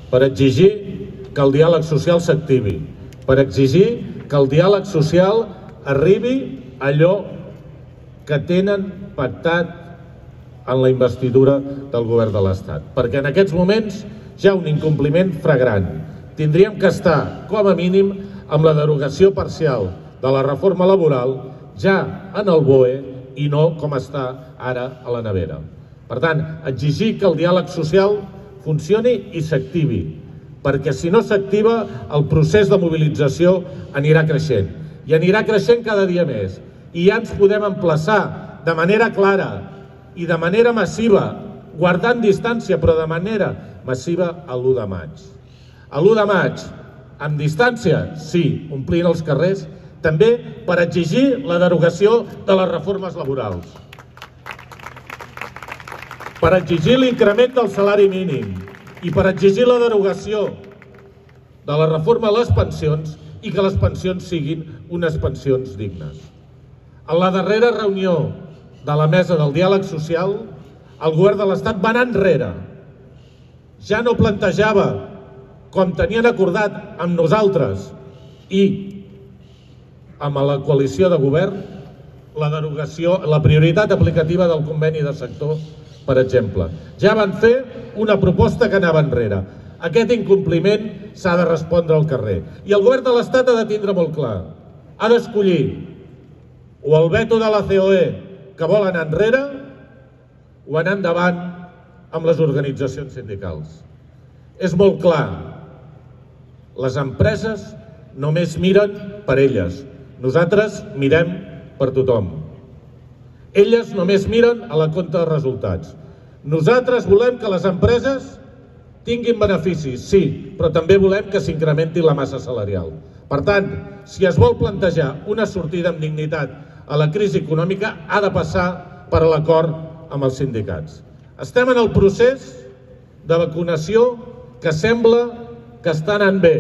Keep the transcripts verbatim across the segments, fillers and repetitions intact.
per exigir que el diàleg social s'activi, per exigir que el diàleg social arribi a allò que tenen pactat en la investidura del govern de l'Estat. Perquè en aquests moments hi ha un incompliment flagrant. Tindríem que estar, com a mínim, amb la derogació parcial de la reforma laboral ja en el B O E i no com està ara a la nevera. Per tant, exigir que el diàleg social funcioni i s'activi, perquè si no s'activa el procés de mobilització anirà creixent i anirà creixent cada dia més i ja ens podem emplaçar de manera clara i de manera massiva, guardant distància però de manera massiva a l'u de maig. A l'u de maig, amb distància, sí, omplint els carrers, també per exigir la derogació de les reformes laborals, per exigir l'increment del salari mínim i per exigir la derogació de la reforma a les pensions i que les pensions siguin unes pensions dignes. En la darrera reunió de la mesa del diàleg social, el govern de l'Estat va anar enrere. Ja no plantejava, com tenien acordat amb nosaltres i amb la coalició de govern, la derogació, la prioritat aplicativa del conveni de sector, per exemple. Ja van fer una proposta que anava enrere. Aquest incompliment s'ha de respondre al carrer. I el govern de l'Estat ha de tindre molt clar. Ha d'escollir o el veto de la C O E, que vol anar enrere, o anar endavant amb les organitzacions sindicals. És molt clar. Les empreses només miren per elles. Nosaltres mirem per tothom. Elles només miren a la compta de resultats. Nosaltres volem que les empreses tinguin beneficis, sí, però també volem que s'incrementi la massa salarial. Per tant, si es vol plantejar una sortida amb dignitat a la crisi econòmica, ha de passar per l'acord amb els sindicats. Estem en el procés de vacunació que sembla que està anant bé.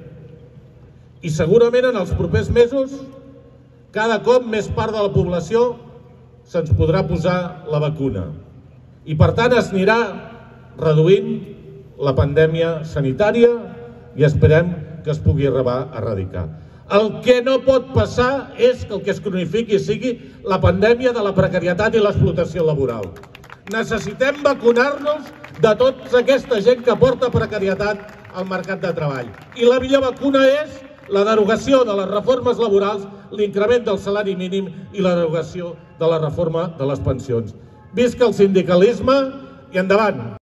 I segurament en els propers mesos cada cop més part de la població se'ns podrà posar la vacuna. I per tant es anirà reduint la pandèmia sanitària i esperem que es pugui arribar a erradicar. El que no pot passar és que el que es cronifiqui sigui la pandèmia de la precarietat i l'explotació laboral. Necessitem vacunar-nos de tota aquesta gent que porta precarietat al mercat de treball. I la millor vacuna és la derogació de les reformes laborals, l'increment del salari mínim i la derogació de la reforma de les pensions. Visca el sindicalisme i endavant!